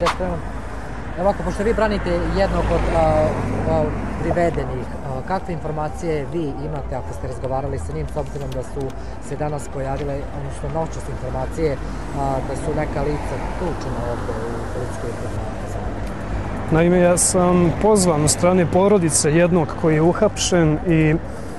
Ovako, pošto vi branite jednog od privedenih, kakve informacije vi imate ako ste razgovarali sa njim, s obzirom da su se danas pojavile, odnosno noćas informacije, da su neka lica tučena ovde u policijskoj upravi? Naime, ja sam pozvan od strane porodice jednog koji je uhapšen i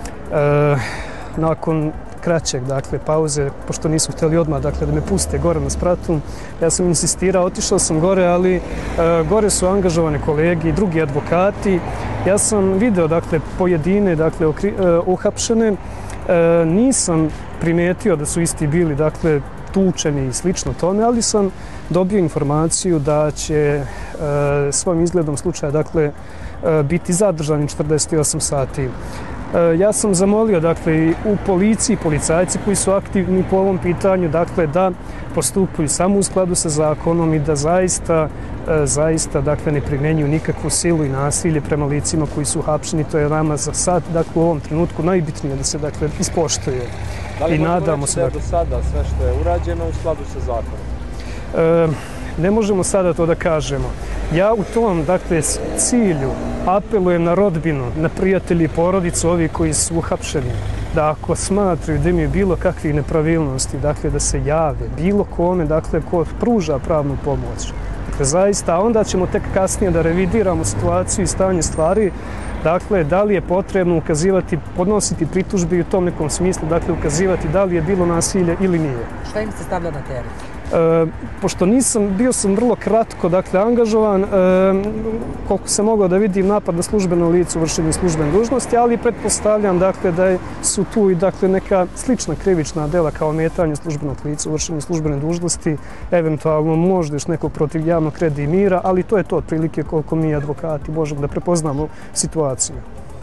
nakon kraćeg pauze, pošto nisu htjeli odmah da me puste gore na spratu, ja sam insistirao, otišao sam gore, ali gore su angažovane kolege i drugi advokati. Ja sam video pojedine uhapšene, nisam primetio da su isti bili tučeni i slično tome, ali sam dobio informaciju da će svojim izgledom slučaja biti zadržani 48 sati. Ja sam zamolio u policiji, policajci koji su aktivni po ovom pitanju, da postupaju samo u skladu sa zakonom i da zaista ne primjenjuju nikakvu silu i nasilje prema licima koji su uhapšeni. To je nama za sad, u ovom trenutku najbitnije da se ispoštuje. Da li možemo reći da je do sada sve što je urađeno u skladu sa zakonom? Ne možemo sada to da kažemo. Ja u tom cilju apelujem na rodbinu, na prijatelji i porodicu, ovi koji su uhapšeni, da ako smatraju da imaju bilo kakvih nepravilnosti, da se jave bilo kome, ko pruža pravnu pomoć. Zaista, a onda ćemo tek kasnije da revidiramo situaciju i stanje stvari, da li je potrebno ukazivati, podnositi pritužbe u tom nekom smislu, ukazivati da li je bilo nasilje ili nije. Šta im se stavlja na teret? Pošto bio sam vrlo kratko angažovan, koliko se moglo da vidim napad na službeno lice u vršenju službene dužnosti, ali pretpostavljam da su tu i neka slična krivična dela kao ometanje službenog lica u vršenju službene dužnosti, eventualno možda još nekog protiv javnog reda i mira, ali to je to otprilike koliko mi advokati možemo da prepoznamo situaciju.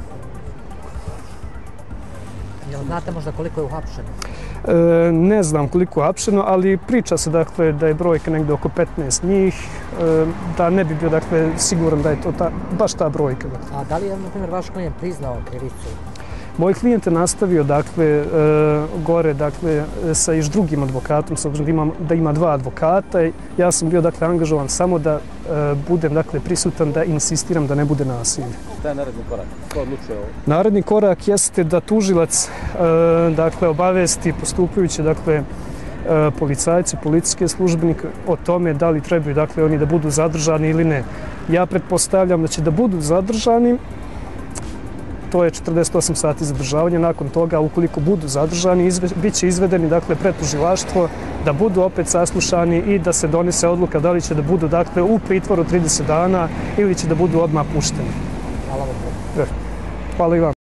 Jel znate možda koliko je uhapšeno? Ne znam koliko je uhapšeno, ali priča se da je brojka negde oko 15 njih, da ne bi bio siguran da je to baš ta brojka. A da li je, na primjer, vaš klijent priznao krivicu? Moj klijent je nastavio gore sa još drugim advokatom, s obzirom da ima dva advokata. Ja sam bio angažovan samo da budem prisutan, da insistiram da ne bude nasilje. Šta je naredni korak? Ko odlučuje ovo? Naredni korak jeste da tužilac obavesti postupajuće policajci, policijske službenike o tome da li trebaju oni da budu zadržani ili ne. Ja pretpostavljam da će da budu zadržani. To je 48 sati zadržavanja. Nakon toga, ukoliko budu zadržani, bit će izvedeni pred tužilaštvo, da budu opet saslušani i da se donese odluka da li će da budu u pritvoru 30 dana ili će da budu odmah pušteni. Hvala vam. Hvala i vam.